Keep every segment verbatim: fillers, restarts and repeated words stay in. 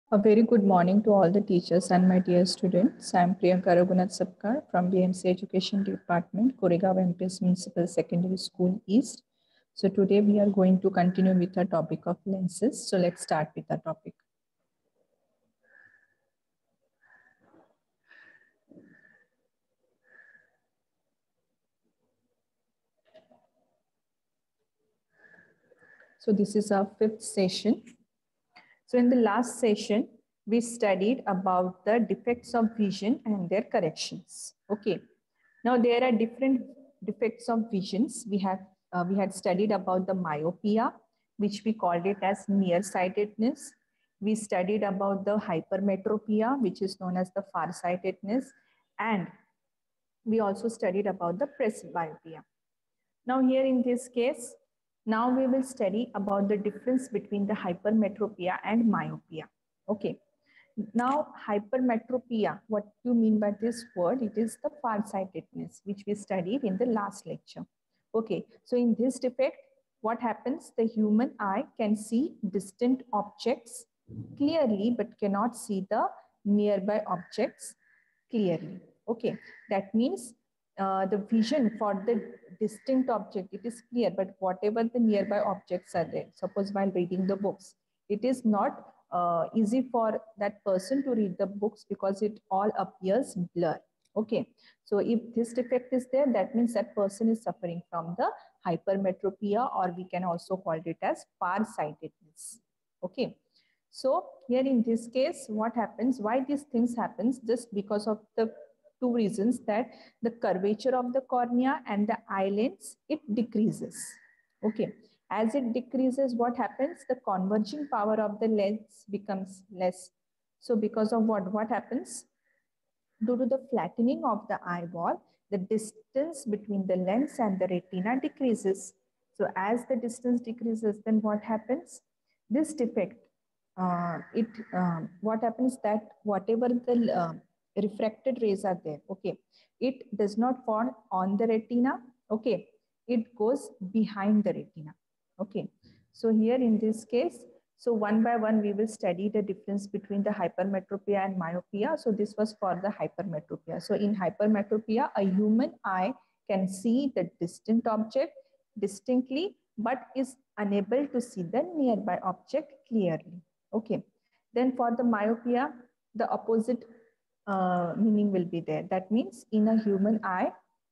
A very good morning to all the teachers and my dear students. I am Priyanka Raghunath Sapkar from B M C Education Department, Koregaon M P S Municipal Secondary School East. So today we are going to continue with our topic of lenses. So let's start with the topic. So this is our fifth session. So in the last session, we studied about the defects of vision and their corrections. Okay. Now there are different defects of visions. We have uh, we had studied about the myopia, which we called it as nearsightedness. We studied about the hypermetropia, which is known as the farsightedness, and we also studied about the presbyopia. Now here in this case, now we will study about the difference between the hypermetropia and myopia. Okay. Now, hypermetropia, what do you mean by this word? It is the farsightedness, which we studied in the last lecture. Okay, so in this defect, what happens? The human eye can see distant objects clearly, but cannot see the nearby objects clearly. Okay, that means uh, the vision for the distinct object, it is clear, but whatever the nearby objects are there, suppose while reading the books, it is not uh, easy for that person to read the books because it all appears blur. Okay, so if this defect is there, that means that person is suffering from the hypermetropia, or we can also call it as farsightedness. Okay, so here in this case, what happens, why these things happens? Just because of the two reasons, that the curvature of the cornea and the eye lens, it decreases. Okay, as it decreases, what happens? The converging power of the lens becomes less. So because of what? What happens? Due to the flattening of the eyeball, the distance between the lens and the retina decreases. So as the distance decreases, then what happens? This defect, uh, it um, what happens that whatever the uh, refracted rays are there, okay, it does not fall on the retina, okay, it goes behind the retina. Okay, so here in this case, so one by one, we will study the difference between the hypermetropia and myopia. So this was for the hypermetropia. So in hypermetropia, a human eye can see the distant object distinctly, but is unable to see the nearby object clearly. Okay. Then for the myopia, the opposite uh, meaning will be there. That means in a human eye,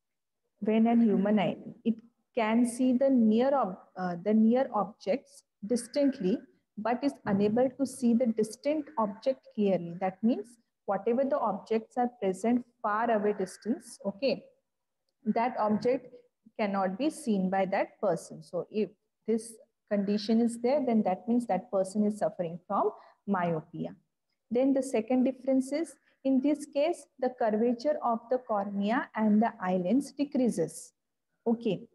when a human eye, it can see the near, uh, the near objects distinctly, but is unable to see the distant object clearly. That means whatever the objects are present far away distance, okay, that object cannot be seen by that person. So if this condition is there, then that means that person is suffering from myopia. Then the second difference is, in this case, the curvature of the cornea and the eye lens decreases. Okay.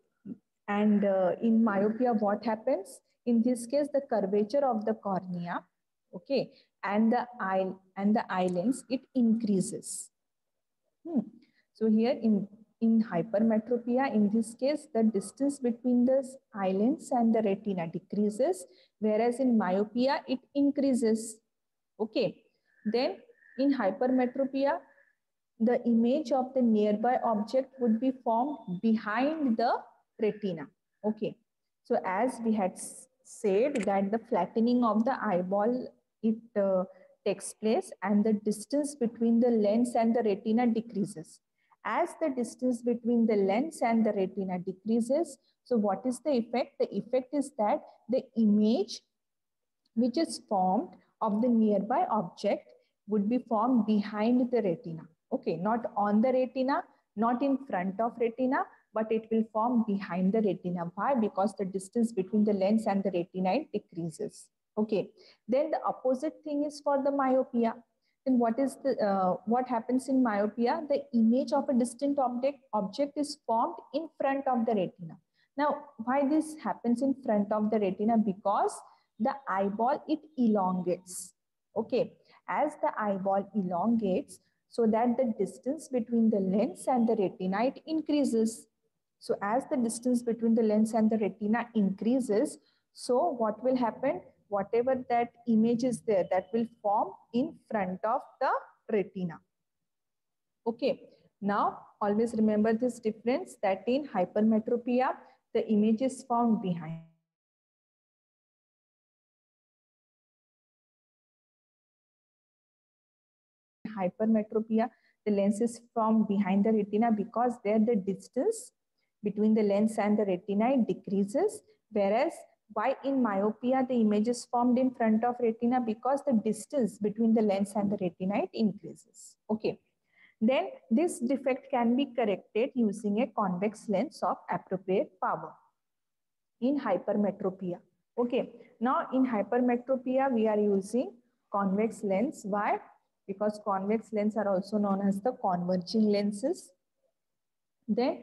And uh, in myopia, what happens? In this case, the curvature of the cornea, okay, and the eye and the eye lens, it increases. Hmm. So here in, in hypermetropia, in this case, the distance between the eye lens and the retina decreases, whereas in myopia, it increases. Okay. Then in hypermetropia, the image of the nearby object would be formed behind the retina. Okay. So as we had said that the flattening of the eyeball, it uh, takes place and the distance between the lens and the retina decreases. As the distance between the lens and the retina decreases, so what is the effect? The effect is that the image which is formed of the nearby object would be formed behind the retina. Okay, not on the retina, not in front of retina, but it will form behind the retina. Why? Because the distance between the lens and the retina decreases. Okay, then the opposite thing is for the myopia. Then what is the uh, what happens in myopia? The image of a distant object object is formed in front of the retina. Now, why this happens in front of the retina? Because the eyeball, it elongates. Okay, as the eyeball elongates, so that the distance between the lens and the retina, it increases. So as the distance between the lens and the retina increases, so what will happen? whatever that image is there, that will form in front of the retina. Okay, now always remember this difference, that in hypermetropia, the image is found behind hypermetropia, the lens is from behind the retina, because there the distance between the lens and the retina decreases, whereas why in myopia the image is formed in front of retina, because the distance between the lens and the retina increases. Okay, then this defect can be corrected using a convex lens of appropriate power in hypermetropia. Okay, now in hypermetropia we are using convex lens. Why? Because convex lenses are also known as the converging lenses. Then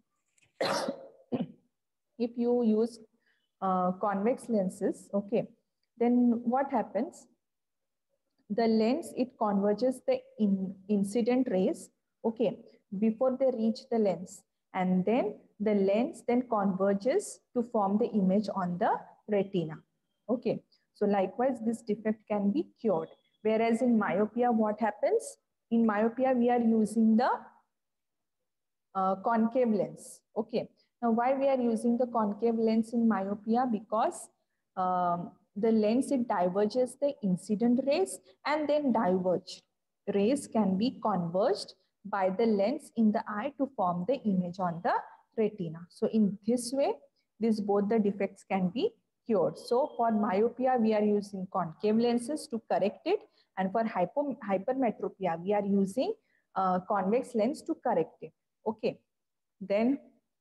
if you use uh, convex lenses, okay, then what happens? The lens, it converges the in, incident rays, okay, before they reach the lens, and then the lens then converges to form the image on the retina. Okay, so likewise this defect can be cured. Whereas in myopia, what happens? In myopia, we are using the uh, concave lens. Okay, now why we are using the concave lens in myopia? Because um, the lens, it diverges the incident rays, and then diverged rays can be converged by the lens in the eye to form the image on the retina. So in this way, these both the defects can be cured. So for myopia, we are using concave lenses to correct it, and for hypo, hypermetropia, we are using uh, convex lens to correct it. Okay, then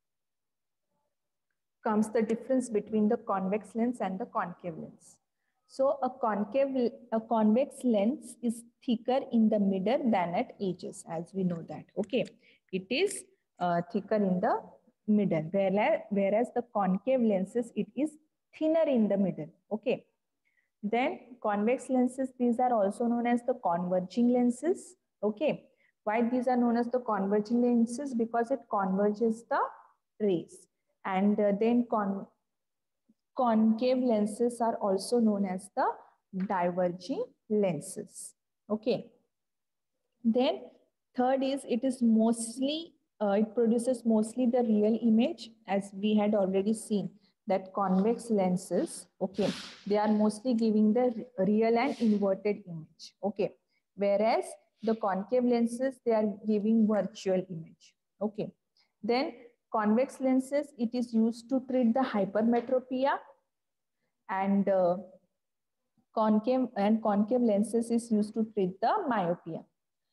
comes the difference between the convex lens and the concave lens. So a concave, a convex lens is thicker in the middle than at edges, as we know that. Okay, it is uh, thicker in the middle, whereas, whereas the concave lenses, it is thinner in the middle. Okay, then convex lenses, these are also known as the converging lenses. Okay, why these are known as the converging lenses? Because it converges the rays. And uh, then con concave lenses are also known as the diverging lenses. Okay, then third is, it is mostly uh, it produces mostly the real image, as we had already seen that convex lenses, okay, they are mostly giving the real and inverted image. Okay, whereas the concave lenses, they are giving virtual image. Okay, then convex lenses, it is used to treat the hypermetropia, and uh, concave and concave lenses is used to treat the myopia.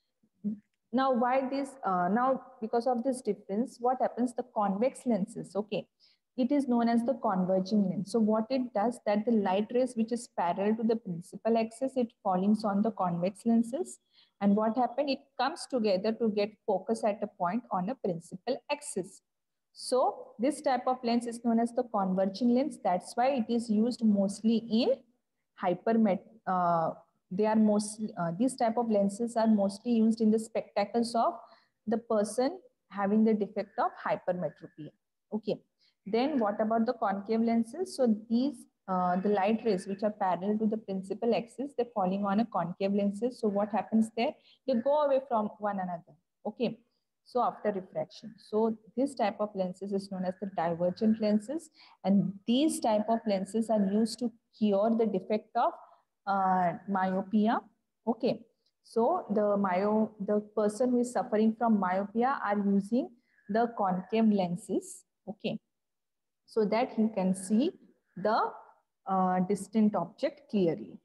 Now why this uh, now because of this difference, what happens? The convex lenses, okay, it is known as the converging lens. So what it does, that the light rays which is parallel to the principal axis, it falls on the convex lenses, and what happened, it comes together to get focus at a point on a principal axis. So this type of lens is known as the converging lens. That's why it is used mostly in hypermet uh, they are mostly uh, these type of lenses are mostly used in the spectacles of the person having the defect of hypermetropia. Okay, then what about the concave lenses? So these uh, the light rays which are parallel to the principal axis, they're falling on a concave lenses. So what happens there? They go away from one another. Okay, so after refraction, so this type of lenses is known as the divergent lenses, and these type of lenses are used to cure the defect of uh, myopia. Okay, so the myo the person who is suffering from myopia are using the concave lenses. Okay, so that he can see the uh, distant object clearly.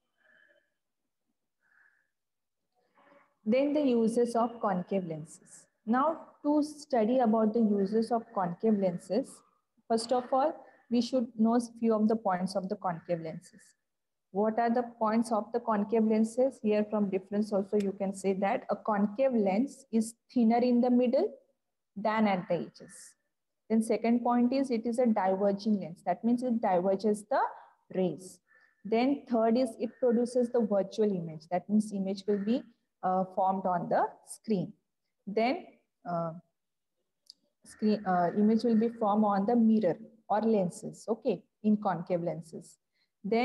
Then the uses of concave lenses. Now to study about the uses of concave lenses, first of all, we should know few of the points of the concave lenses. What are the points of the concave lenses? Here from difference also you can say that a concave lens is thinner in the middle than at the edges. Then second point is, it is a diverging lens. That means it diverges the rays. Then third is, it produces the virtual image. That means image will be uh, formed on the screen. Then uh, screen uh, image will be formed on the mirror or lenses. Okay, in concave lenses. Then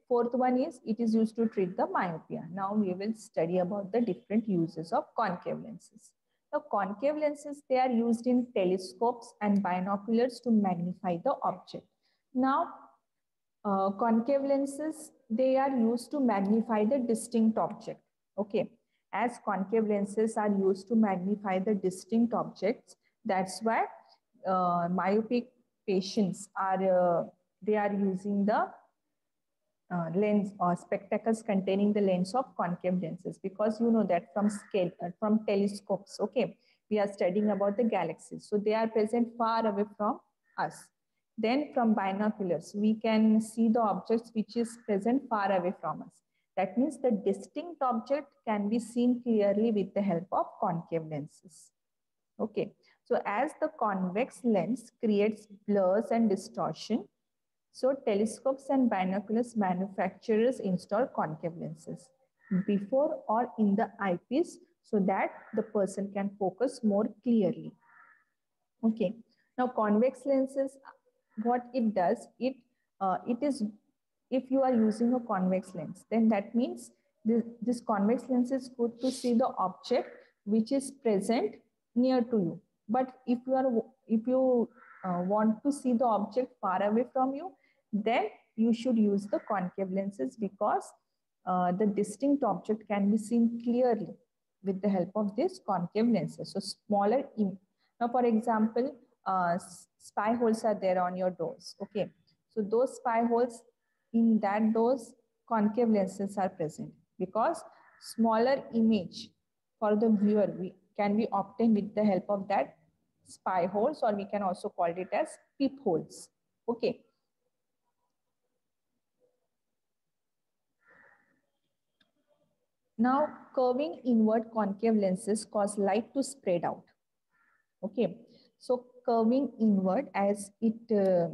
fourth one is it is used to treat the myopia. Now we will study about the different uses of concave lenses. Now concave lenses, they are used in telescopes and binoculars to magnify the object. Now uh, concave lenses, they are used to magnify the distinct object. Okay, as concave lenses are used to magnify the distinct objects, that's why uh, myopic patients are uh, they are using the uh, lens or spectacles containing the lens of concave lenses, because you know that from scale uh, from telescopes, okay, we are studying about the galaxies, so they are present far away from us. Then from binoculars we can see the objects which is present far away from us. That means the distinct object can be seen clearly with the help of concave lenses. Okay, so as the convex lens creates blurs and distortion, so telescopes and binoculars manufacturers install concave lenses before or in the eyepiece so that the person can focus more clearly. Okay, now convex lenses, what it does, it uh, it is, if you are using a convex lens, then that means this, this convex lens is good to see the object which is present near to you. But if you are if you uh, want to see the object far away from you, then you should use the concave lenses, because uh, the distinct object can be seen clearly with the help of this concave lenses. So smaller. Now, for example, uh, spy holes are there on your doors. Okay, so those spy holes, in that doors, concave lenses are present, because smaller image for the viewer we can be obtained with the help of that spy holes, or we can also call it as peep holes. Okay. Now, curving inward concave lenses cause light to spread out. Okay, so curving inward, as it uh,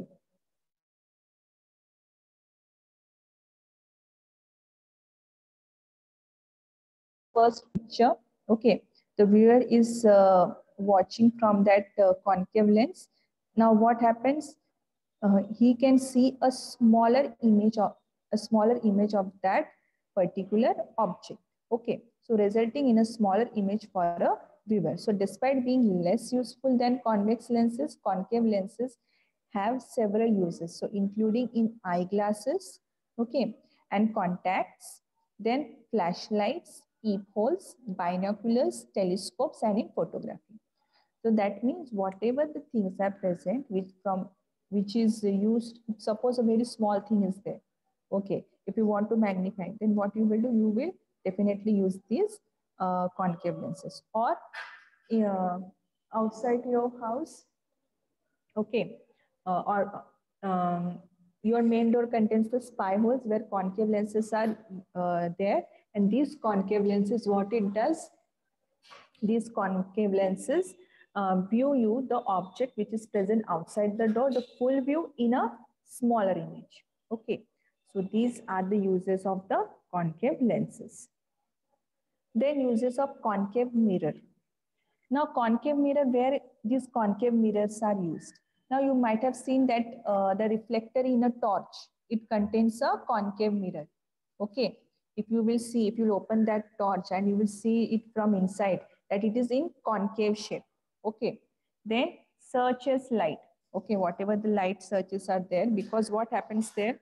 first picture, okay, the viewer is uh, watching from that uh, concave lens. Now what happens, uh, he can see a smaller image of a smaller image of that particular object. Okay, so resulting in a smaller image for a viewer. So despite being less useful than convex lenses, concave lenses have several uses, so including in eyeglasses, okay, and contacts, then flashlights, peepholes, binoculars, telescopes, and in photography. So that means whatever the things are present which from which is used, suppose a very small thing is there. Okay, if you want to magnify, then what you will do, you will definitely use these uh, concave lenses. Or uh, outside your house, okay, uh, or um, your main door contains the spy holes where concave lenses are uh, there, and these concave lenses, what it does, these concave lenses uh, view you the object which is present outside the door, the full view in a smaller image. Okay, so these are the uses of the concave lenses. Then uses of concave mirror. Now concave mirror, where these concave mirrors are used. Now you might have seen that uh, the reflector in a torch, it contains a concave mirror. Okay, if you will see, if you open that torch and you will see it from inside, that it is in concave shape. Okay, then searches light. Okay, whatever the light searches are there, because what happens there,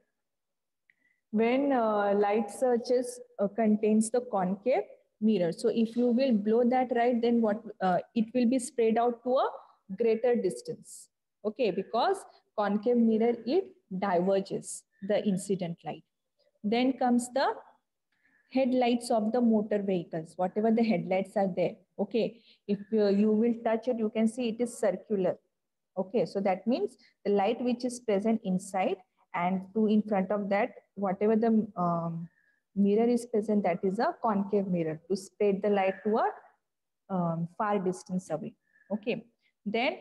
when uh, light searches uh, contains the concave mirror. So if you will blow that right, then what uh, it will be spread out to a greater distance. Okay, because concave mirror, it diverges the incident light. Then comes the headlights of the motor vehicles, whatever the headlights are there. Okay, if uh, you will touch it, you can see it is circular. Okay, so that means the light which is present inside, and to in front of that, whatever the um, mirror is present, that is a concave mirror to spread the light to a um, far distance away. Okay, then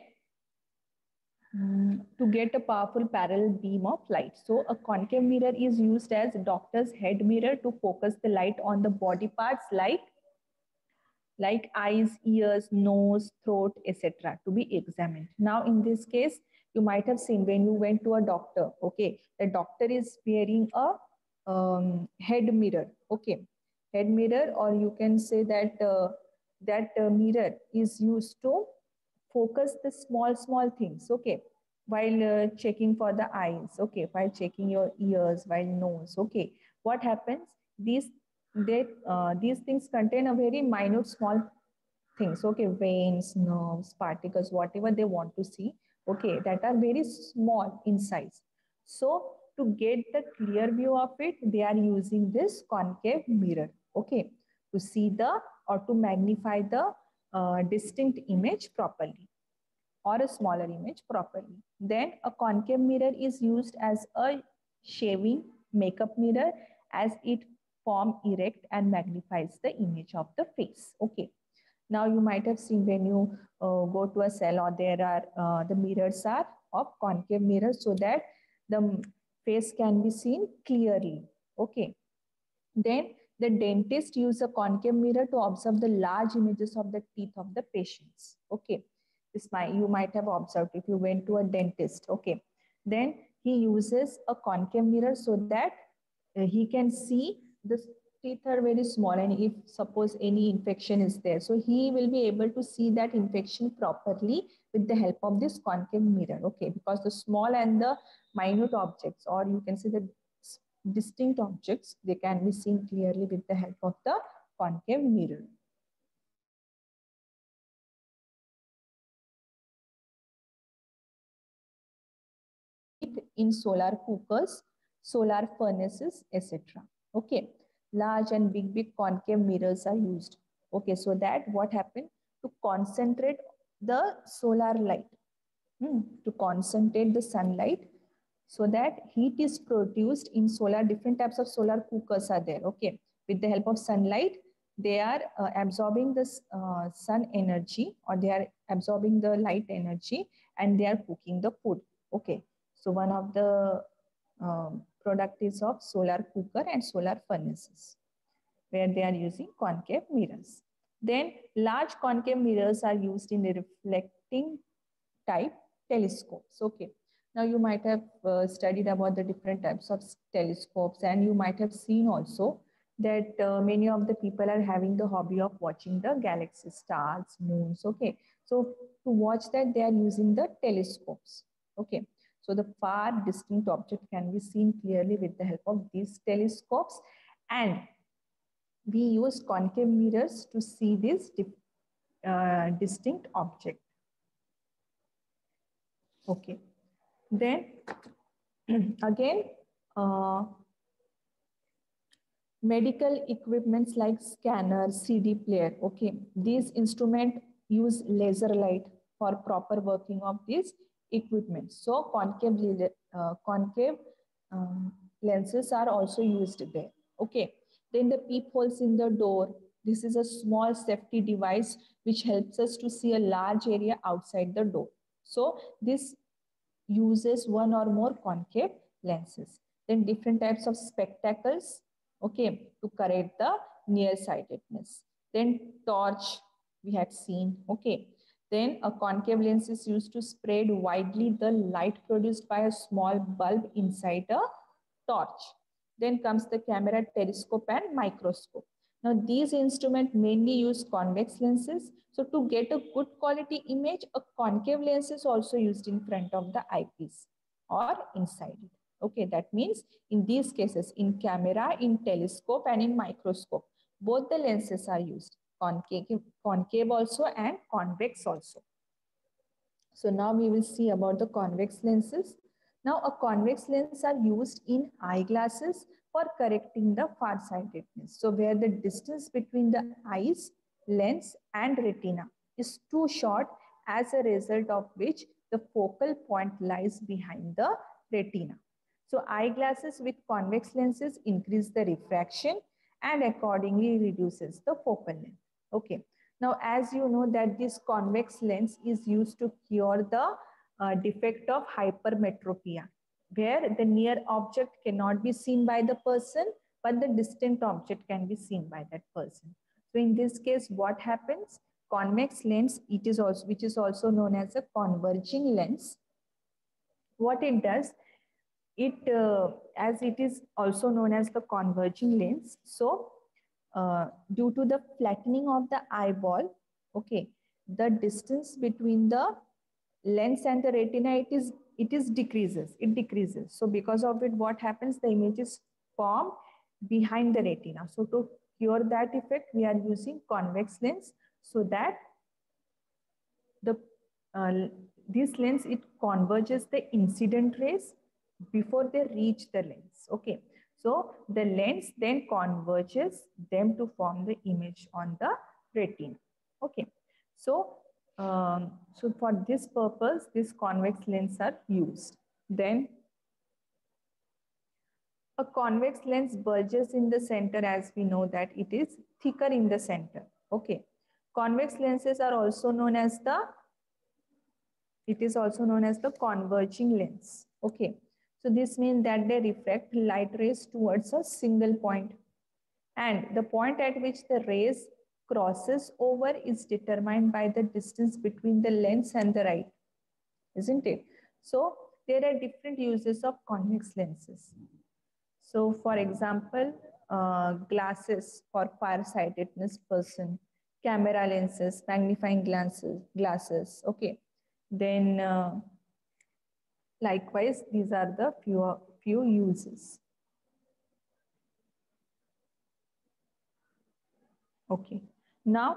um, to get a powerful parallel beam of light. So a concave mirror is used as doctor's head mirror to focus the light on the body parts like like eyes, ears, nose, throat, et cetera to be examined. Now, in this case, you might have seen when you went to a doctor, okay, the doctor is wearing a um, head mirror. Okay, head mirror, or you can say that uh, that uh, mirror is used to focus the small small things. Okay, while uh, checking for the eyes. Okay, while checking your ears, while nose. Okay, what happens? These they uh, these things contain a very minute small things. Okay, veins, nerves, particles, whatever they want to see. Okay, that are very small in size. So to get the clear view of it, they are using this concave mirror. Okay, to see the or to magnify the uh, distinct image properly, or a smaller image properly. Then a concave mirror is used as a shaving makeup mirror, as it form erect and magnifies the image of the face. Okay. Now you might have seen when you uh, go to a salon, there are uh, the mirrors are of concave mirrors, so that the face can be seen clearly. Okay. Then the dentist use a concave mirror to observe the large images of the teeth of the patients. Okay, this might you might have observed if you went to a dentist. Okay, then he uses a concave mirror so that uh, he can see the teeth are very small, and if suppose any infection is there, so he will be able to see that infection properly with the help of this concave mirror. Okay, because the small and the minute objects, or you can see the distinct objects, they can be seen clearly with the help of the concave mirror. In solar cookers, solar furnaces, et cetera. Okay, large and big, big concave mirrors are used. Okay, so that what happened? To concentrate the solar light, hmm, to concentrate the sunlight, so that heat is produced in solar. Different types of solar cookers are there. Okay, with the help of sunlight, they are uh, absorbing the uh, sun energy, or they are absorbing the light energy, and they are cooking the food. Okay, so one of the um, product is of solar cooker and solar furnaces, where they are using concave mirrors. Then large concave mirrors are used in the reflecting type telescopes. Okay. Now you might have uh, studied about the different types of telescopes, and you might have seen also that uh, many of the people are having the hobby of watching the galaxy, stars, moons. Okay. So to watch that, they are using the telescopes. Okay. So the far distant object can be seen clearly with the help of these telescopes, and we use concave mirrors to see this uh, distinct object. Okay. Then again, uh, medical equipments like scanner, C D player. Okay, these instruments use laser light for proper working of these equipment. So concave, uh, concave um, lenses are also used there. Okay, then the peepholes in the door. This is a small safety device which helps us to see a large area outside the door. So this uses one or more concave lenses. Then different types of spectacles, okay, to correct the nearsightedness. Then torch we had seen, okay. Then a concave lens is used to spread widely the light produced by a small bulb inside a torch. Then comes the camera, telescope and microscope. Now these instruments mainly use convex lenses. So to get a good quality image, a concave lens is also used in front of the eyepiece or inside it. Okay, that means in these cases, in camera, in telescope and in microscope, both the lenses are used, concave, concave also and convex also. So now we will see about the convex lenses. Now a convex lens are used in eyeglasses for correcting the farsightedness. So where the distance between the eyes, lens and retina is too short, as a result of which the focal point lies behind the retina. So eyeglasses with convex lenses increase the refraction and accordingly reduces the focal length. Okay. Now, as you know that this convex lens is used to cure the uh, defect of hypermetropia, where the near object cannot be seen by the person, but the distant object can be seen by that person. So in this case, what happens? Convex lens, it is also, which is also known as a converging lens. What it does, it uh, as it is also known as the converging lens. So uh, due to the flattening of the eyeball, okay, the distance between the lens and the retina, it is it is decreases it decreases. So because of it, what happens, the image is formed behind the retina. So to cure that effect, we are using convex lens, so that the uh, this lens, it converges the incident rays before they reach the lens. Okay, so the lens then converges them to form the image on the retina. Okay, so um, so for this purpose, this convex lens are used. Then a convex lens bulges in the center, as we know that it is thicker in the center. Okay, convex lenses are also known as the it is also known as the converging lens. Okay, so this means that they refract light rays towards a single point, and the point at which the rays crosses over is determined by the distance between the lens and the right, isn't it? So there are different uses of convex lenses. So for example, uh, glasses for farsightedness person, camera lenses, magnifying glasses, glasses. Okay, then uh, likewise, these are the few, few uses. Okay, now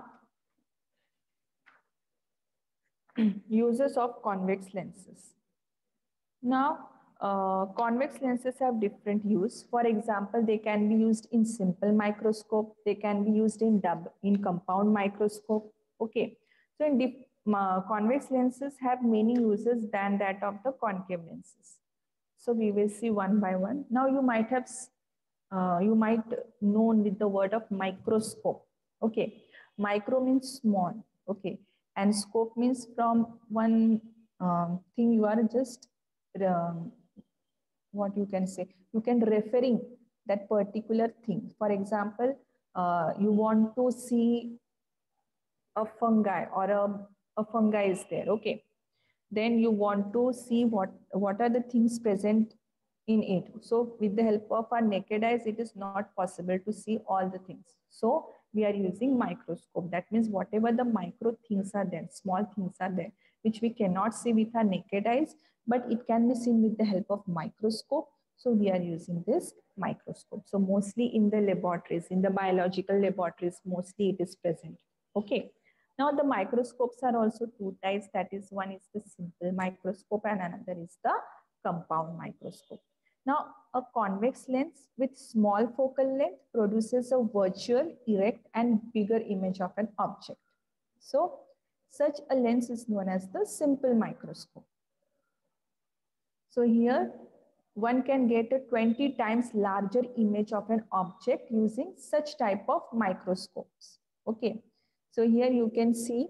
uses of convex lenses. Now, uh, convex lenses have different use. For example, they can be used in simple microscope. They can be used in dub in compound microscope. Okay, so in deep, uh, convex lenses have many uses than that of the concave lenses. So we will see one by one. Now you might have uh, you might known with the word of microscope. Okay, micro means small. Okay, and scope means from one um, thing you are just um, what you can say, you can referring that particular thing. For example, uh, you want to see a fungi or a, a fungi is there. Okay, then you want to see what what are the things present in it. So with the help of our naked eyes, it is not possible to see all the things. So we are using microscope. That means whatever the micro things are there, small things are there, which we cannot see with our naked eyes, but it can be seen with the help of microscope. So we are using this microscope. So mostly in the laboratories, in the biological laboratories, mostly it is present. Okay. Now the microscopes are also two types. That is, one is the simple microscope and another is the compound microscope. Now a convex lens with small focal length produces a virtual, erect and bigger image of an object. So such a lens is known as the simple microscope. So here one can get a twenty times larger image of an object using such type of microscopes. Okay. So here you can see,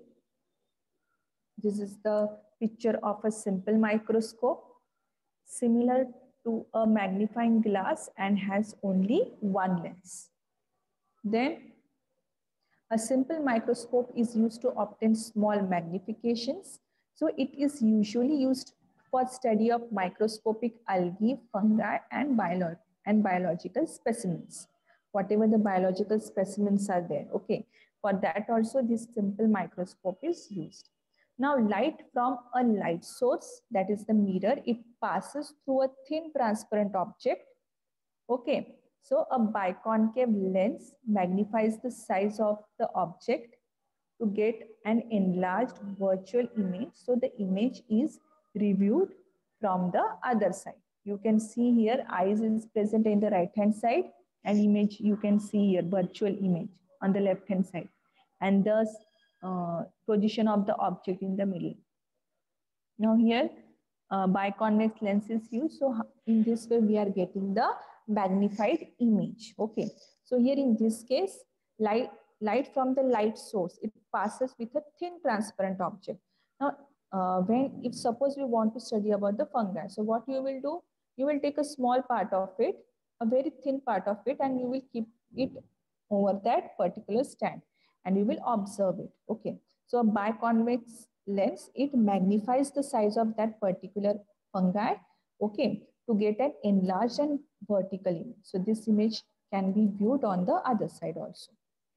this is the picture of a simple microscope similar to a magnifying glass and has only one lens. Then a simple microscope is used to obtain small magnifications. So it is usually used for study of microscopic algae, fungi and, biolo and biological specimens. Whatever the biological specimens are there. Okay. For that also this simple microscope is used. Now light from a light source, that is the mirror, it passes through a thin transparent object. Okay, so a biconcave lens magnifies the size of the object to get an enlarged virtual image. So the image is reviewed from the other side. You can see here eyes is present in the right hand side and image you can see here virtual image on the left hand side, and thus uh, position of the object in the middle. Now here uh, biconvex lens is used. So in this way we are getting the magnified image. Okay. So here in this case, light, light from the light source, it passes with a thin transparent object. Now uh, when if suppose we want to study about the fungi, so what you will do, you will take a small part of it, a very thin part of it, and you will keep it over that particular stand and you will observe it. Okay. So a biconvex lens, it magnifies the size of that particular fungi. Okay. to get an enlarged and vertical image. So this image can be viewed on the other side also.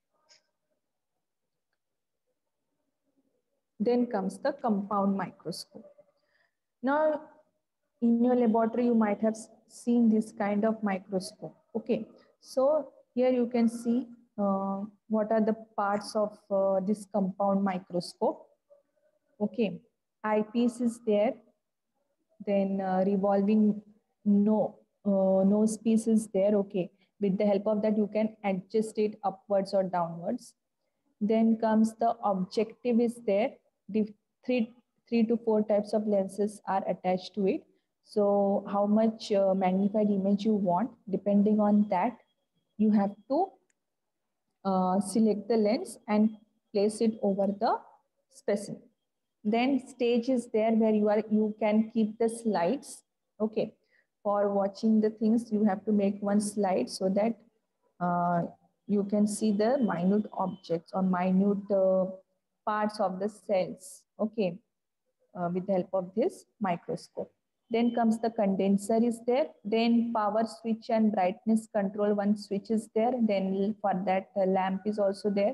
Then comes the compound microscope. Now, in your laboratory, you might have seen this kind of microscope. Okay, so here you can see uh, what are the parts of uh, this compound microscope. Okay, eyepiece is there, then uh, revolving no uh, nose piece is there. Okay, with the help of that you can adjust it upwards or downwards. Then comes the objective is there. The three three to four types of lenses are attached to it. So how much uh, magnified image you want, depending on that, you have to uh, select the lens and place it over the specimen. Then stage is there where you are you can keep the slides. Okay, for watching the things you have to make one slide so that uh, you can see the minute objects or minute uh, parts of the cells. Okay, uh, with the help of this microscope. Then comes the condenser is there. Then power switch and brightness control, one switch is there. Then for that uh, lamp is also there.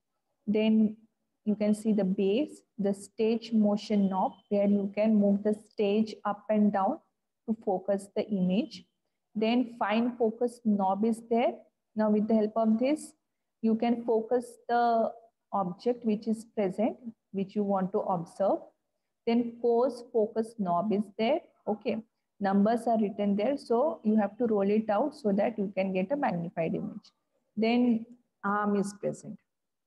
Then you can see the base, the stage motion knob where you can move the stage up and down to focus the image. Then fine focus knob is there. Now with the help of this, you can focus the object which is present, which you want to observe. Then pose focus knob is there. Okay, numbers are written there, so you have to roll it out so that you can get a magnified image. Then arm is present.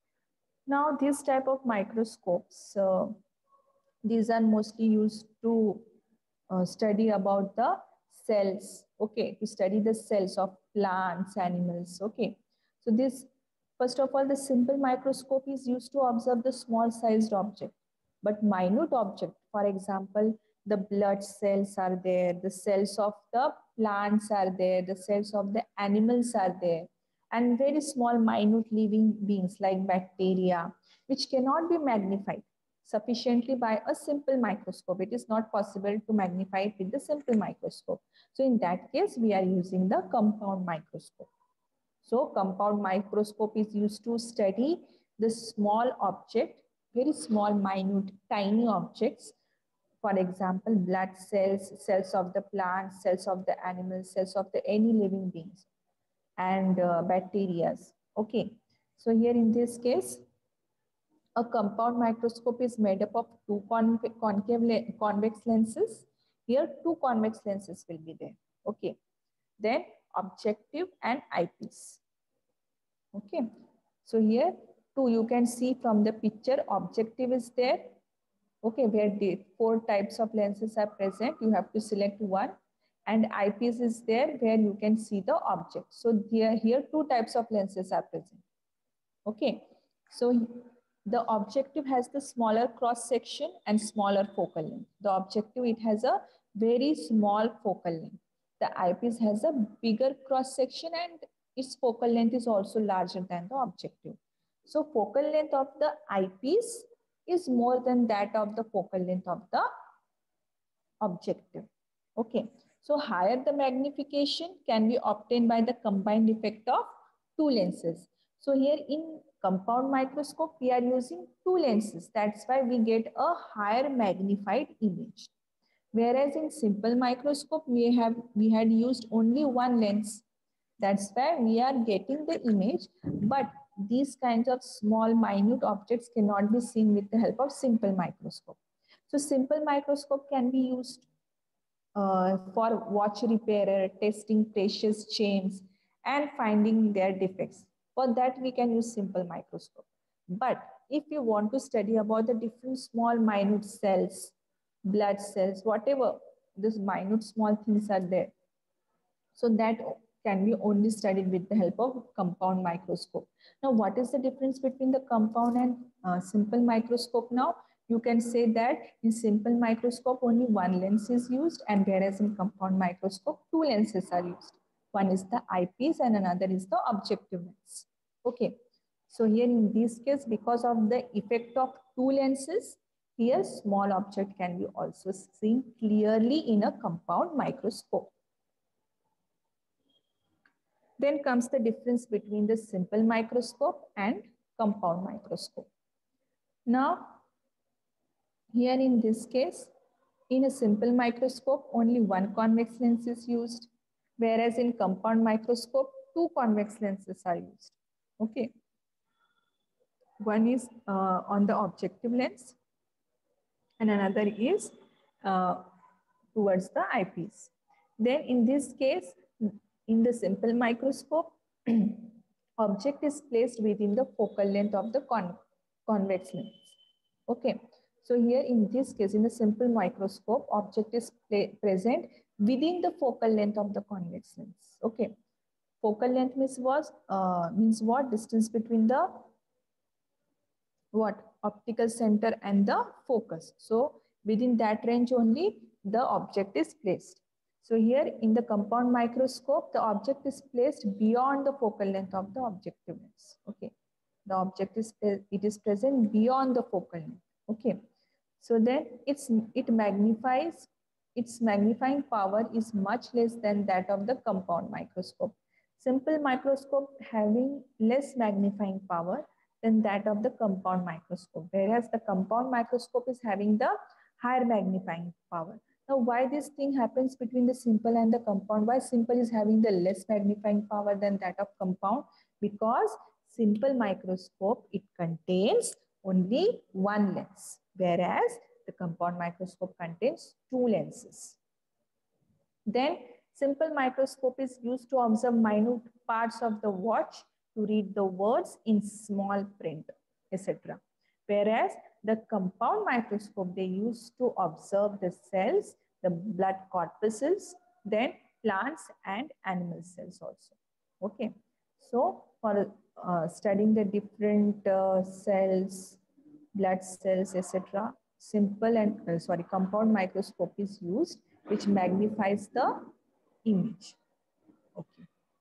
Now this type of microscopes, uh, these are mostly used to uh, study about the cells. Okay, to study the cells of plants, animals. Okay, so this, first of all, the simple microscope is used to observe the small sized object. But minute object, for example, the blood cells are there, the cells of the plants are there, the cells of the animals are there, and very small minute living beings like bacteria, which cannot be magnified sufficiently by a simple microscope. It is not possible to magnify it with the simple microscope. So in that case, we are using the compound microscope. So compound microscope is used to study the small object, very small, minute, tiny objects. For example, blood cells, cells of the plant, cells of the animals, cells of the any living beings, and uh, bacteria. Okay, so here in this case, a compound microscope is made up of two concave convex lenses. Here, two convex lenses will be there. Okay, then objective and eyepiece. Okay, so here two you can see from the picture, objective is there. Okay, where the four types of lenses are present, you have to select one, and eyepiece is there where you can see the object. So here, here two types of lenses are present. Okay, so the objective has the smaller cross section and smaller focal length. The objective, it has a very small focal length. The eyepiece has a bigger cross section and its focal length is also larger than the objective. So focal length of the eyepiece is more than that of the focal length of the objective. Okay, so higher the magnification can be obtained by the combined effect of two lenses. So here in compound microscope, we are using two lenses. That's why we get a higher magnified image. Whereas in simple microscope, we have we had used only one lens. That's why we are getting the image, but these kinds of small minute objects cannot be seen with the help of simple microscope. So simple microscope can be used uh, for watch repairer, testing precious gems, and finding their defects. For that, we can use simple microscope. But if you want to study about the different small minute cells, blood cells, whatever these minute small things are there, so that can be only studied with the help of compound microscope. Now, what is the difference between the compound and uh, simple microscope now? You can say that in simple microscope, only one lens is used, and whereas in compound microscope, two lenses are used. One is the eyepiece and another is the objective lens. Okay. So here in this case, because of the effect of two lenses, here small object can be also seen clearly in a compound microscope. Then comes the difference between the simple microscope and compound microscope. Now, here in this case, in a simple microscope, only one convex lens is used, whereas in compound microscope, two convex lenses are used. Okay. One is uh, on the objective lens and another is uh, towards the eyepiece. Then in this case, in the simple microscope, object is placed within the focal length of the con convex lens. Okay. So here in this case, in the simple microscope, object is present within the focal length of the convex lens. Okay. Focal length means what? Uh, means what? Distance between the what? Optical center and the focus. So within that range only the object is placed. So here in the compound microscope, the object is placed beyond the focal length of the objective lens. Okay. The object is, it is present beyond the focal length. Okay. So then it's, it magnifies, its magnifying power is much less than that of the compound microscope. Simple microscope having less magnifying power than that of the compound microscope, whereas the compound microscope is having the higher magnifying power. Now, why this thing happens between the simple and the compound? Why simple is having the less magnifying power than that of compound? Because simple microscope, it contains only one lens, whereas the compound microscope contains two lenses. Then simple microscope is used to observe minute parts of the watch, to read the words in small print, et cetera. Whereas the compound microscope, they use to observe the cells, the blood corpuscles, then plants and animal cells also. Okay. So for uh, studying the different uh, cells, blood cells, et cetera, simple and uh, sorry, compound microscope is used, which magnifies the image. Okay.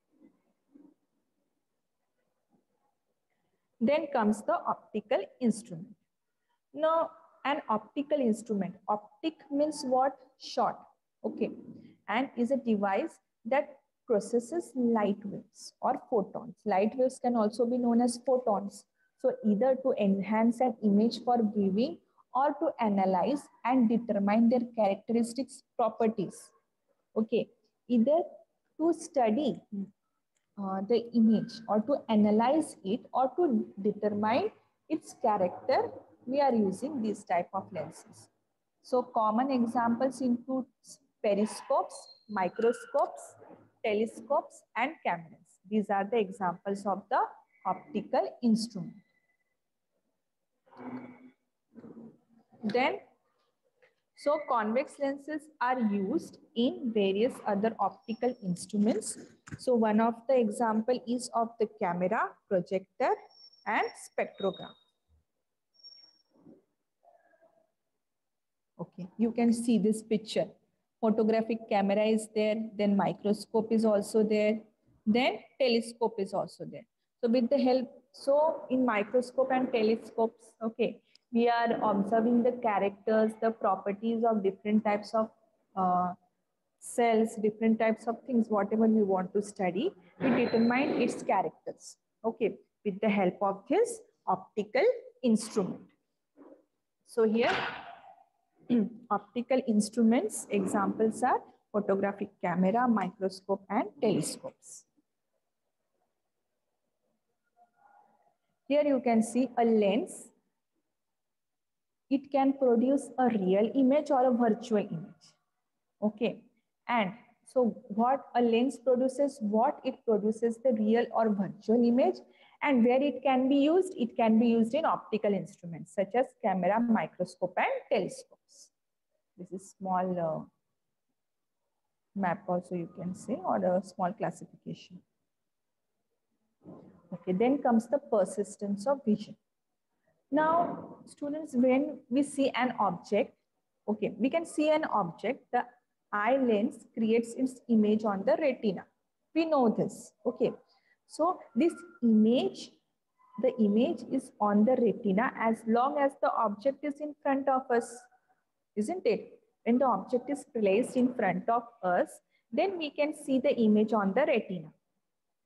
Then comes the optical instrument. Now, an optical instrument, optic means what? Short. Okay. And is a device that processes light waves or photons. Light waves can also be known as photons. So either to enhance an image for viewing or to analyze and determine their characteristics, properties. Okay. Either to study uh, the image or to analyze it or to determine its character, we are using these type of lenses. So common examples include periscopes, microscopes, telescopes and cameras. These are the examples of the optical instrument. Then, so convex lenses are used in various other optical instruments. So one of the example is of the camera, projector and spectrograph. Okay, you can see this picture. Photographic camera is there, then microscope is also there, then telescope is also there. So with the help, so in microscope and telescopes, okay, we are observing the characters, the properties of different types of uh, cells, different types of things, whatever we want to study, we determine its characters, okay, with the help of this optical instrument. So here, optical instruments, examples are photographic camera, microscope and telescopes. Here you can see a lens. It can produce a real image or a virtual image. Okay. And so what a lens produces, what it produces the real or virtual image, and where it can be used, it can be used in optical instruments such as camera, microscope and telescopes. This is small uh, map also you can say, or a small classification. Okay, then comes the persistence of vision. Now, students, when we see an object, okay, we can see an object, the eye lens creates its image on the retina. We know this, okay. So this image, the image is on the retina as long as the object is in front of us, isn't it? When the object is placed in front of us, then we can see the image on the retina.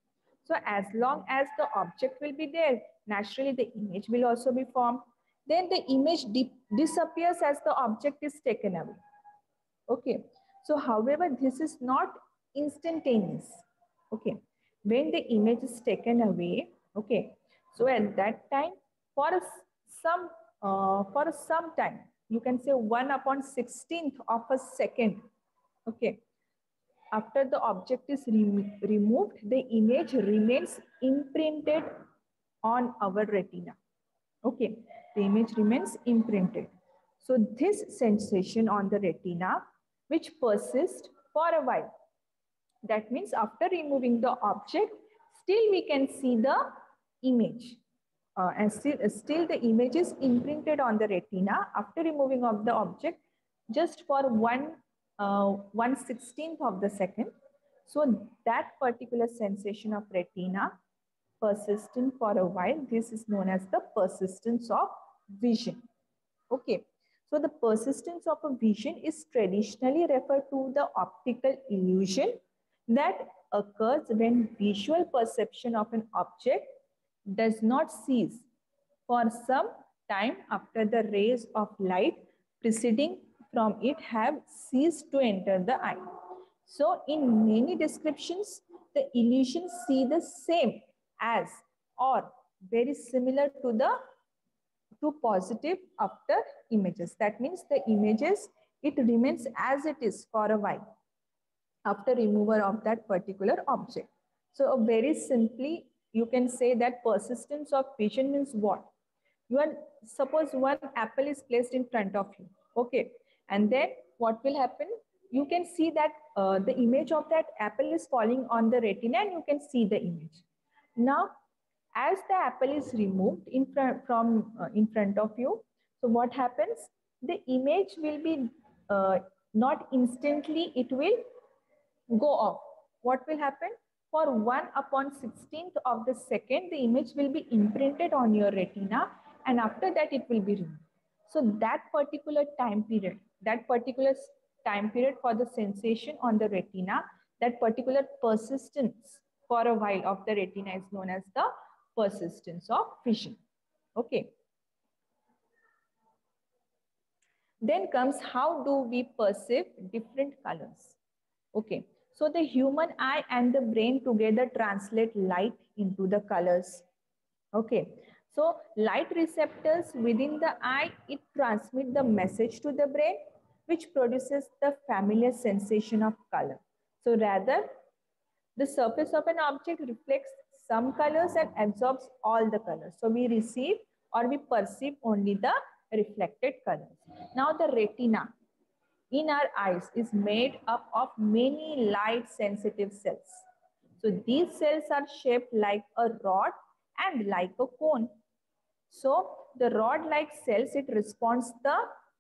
So as long as the object will be there, naturally the image will also be formed. Then the image disappears as the object is taken away. Okay. So however, this is not instantaneous. Okay. When the image is taken away, okay. So at that time, for some uh, for some time, you can say one upon sixteenth of a second. Okay. After the object is rem removed, the image remains imprinted on our retina. Okay, the image remains imprinted. So this sensation on the retina, which persists for a while. That means after removing the object, still we can see the image. Uh, and still, still the image is imprinted on the retina after removing of the object just for one uh, one sixteenth of the second. So that particular sensation of retina persistent for a while, this is known as the persistence of vision. Okay, so the persistence of a vision is traditionally referred to the optical illusion that occurs when visual perception of an object does not cease for some time after the rays of light preceding from it have ceased to enter the eye. So in many descriptions, the illusions see the same as or very similar to the to positive after images. That means the images, it remains as it is for a while after removal of that particular object. So uh, very simply, you can say that persistence of vision means what? You are, suppose one apple is placed in front of you, okay, and then what will happen? You can see that uh, the image of that apple is falling on the retina and you can see the image. Now, as the apple is removed in front from uh, in front of you, so what happens? The image will be uh, not instantly, it will go off. What will happen? For one upon sixteenth of the second, the image will be imprinted on your retina and after that it will be removed. So that particular time period, that particular time period for the sensation on the retina, that particular persistence for a while of the retina is known as the persistence of vision. Okay. Then comes how do we perceive different colors? Okay. So the human eye and the brain together translate light into the colors. Okay. So light receptors within the eye, it transmit the message to the brain, which produces the familiar sensation of color. So rather, the surface of an object reflects some colors and absorbs all the colors. So we receive or we perceive only the reflected colors. Now the retina in our eyes is made up of many light sensitive cells. So these cells are shaped like a rod and like a cone. So the rod like cells, it responds the,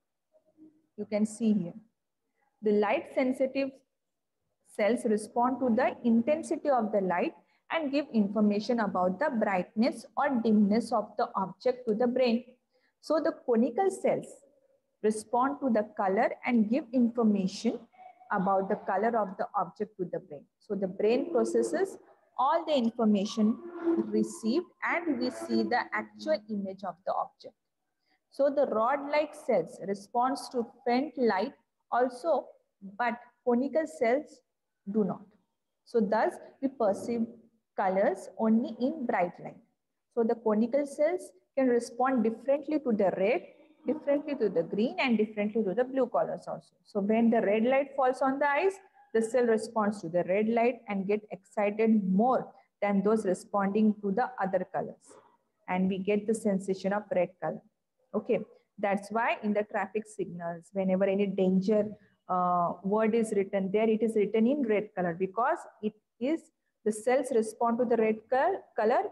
you can see here, the light sensitive cells respond to the intensity of the light and give information about the brightness or dimness of the object to the brain. So the conical cells respond to the color and give information about the color of the object to the brain. So the brain processes all the information received and we see the actual image of the object. So the rod-like cells responds to faint light also, but conical cells do not. So thus we perceive colors only in bright light. So the conical cells can respond differently to the red, differently to the green and differently to the blue colors also. So when the red light falls on the eyes, the cell responds to the red light and get excited more than those responding to the other colors. And we get the sensation of red color. Okay, that's why in the traffic signals, whenever any danger uh, word is written there, it is written in red color because it is the cells respond to the red color, color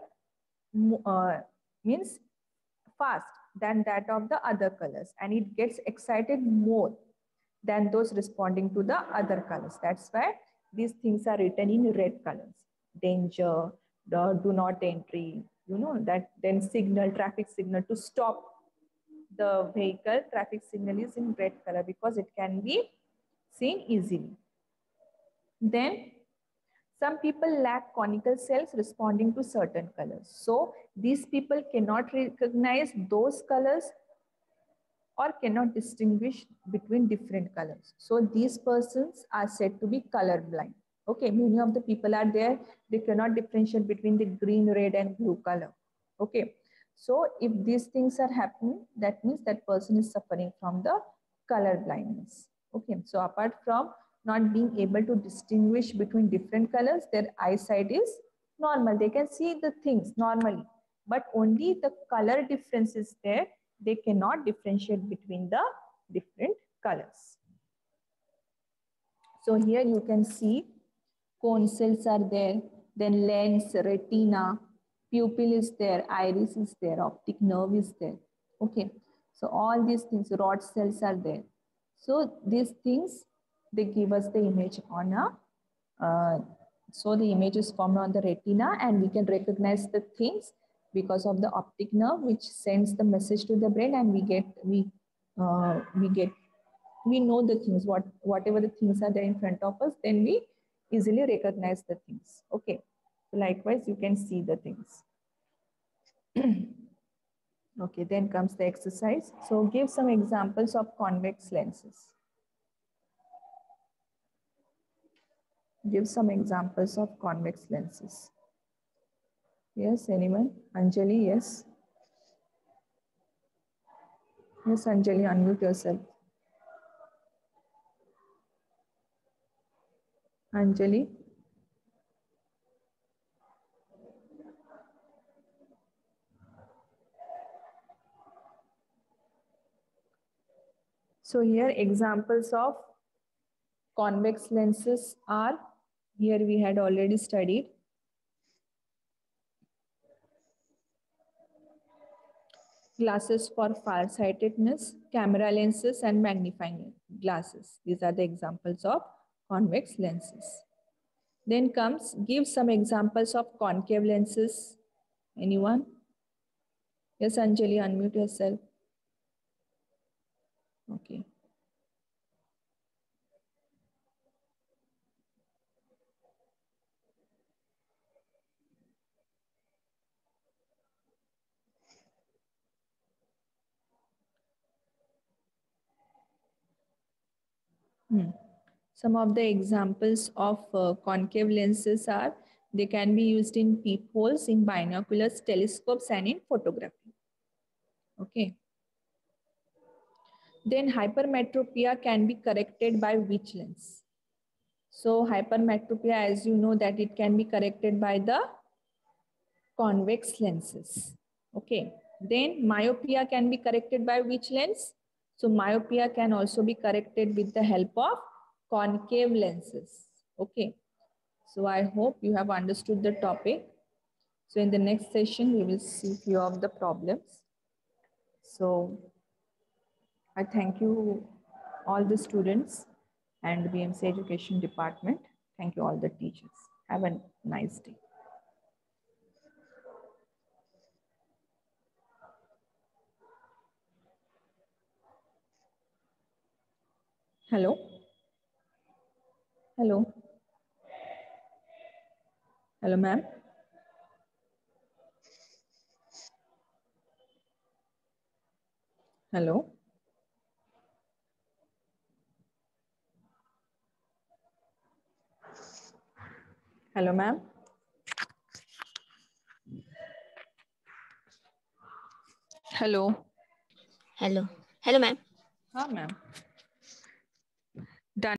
uh, means fast than that of the other colors and it gets excited more than those responding to the other colors. That's why these things are written in red colors. Danger, the do not entry, you know, that then signal, traffic signal to stop the vehicle, traffic signal is in red color because it can be seen easily. Then Some people lack conical cells responding to certain colors. So these people cannot recognize those colors or cannot distinguish between different colors. So these persons are said to be colorblind. Okay, many of the people are there, they cannot differentiate between the green, red and blue color. Okay, so if these things are happening, that means that person is suffering from the color blindness. Okay, so apart from not being able to distinguish between different colors, their eyesight is normal. They can see the things normally, but only the color difference is there. They cannot differentiate between the different colors. So here you can see cone cells are there, then lens, retina, pupil is there, iris is there, optic nerve is there. Okay, so all these things, rod cells are there. So these things, they give us the image on a, uh, so the image is formed on the retina and we can recognize the things because of the optic nerve which sends the message to the brain, and we get, we, uh, we get, we know the things, what, whatever the things are there in front of us, then we easily recognize the things. Okay, so likewise you can see the things. Okay, then comes the exercise. So give some examples of convex lenses. Give some examples of convex lenses. Yes, anyone? Anjali, yes. Yes, Anjali, unmute yourself. Anjali. So here examples of convex lenses are, here we had already studied. Glasses for farsightedness, camera lenses and magnifying glasses. These are the examples of convex lenses. Then comes, give some examples of concave lenses. Anyone? Yes, Anjali, unmute yourself. Okay. Hmm. Some of the examples of uh, concave lenses are, they can be used in peepholes, in binoculars, telescopes and in photography. Okay. Then hypermetropia can be corrected by which lens? So hypermetropia, as you know, that it can be corrected by the convex lenses. Okay. Then myopia can be corrected by which lens? So myopia can also be corrected with the help of concave lenses. Okay. So I hope you have understood the topic. So in the next session, we will see few of the problems. So I thank you all the students and B M C Education Department. Thank you all the teachers. Have a nice day. Hello. Hello. Hello, ma'am. Hello. Hello, ma'am. Hello. Hello. Hello, ma'am. हाँ, ma'am.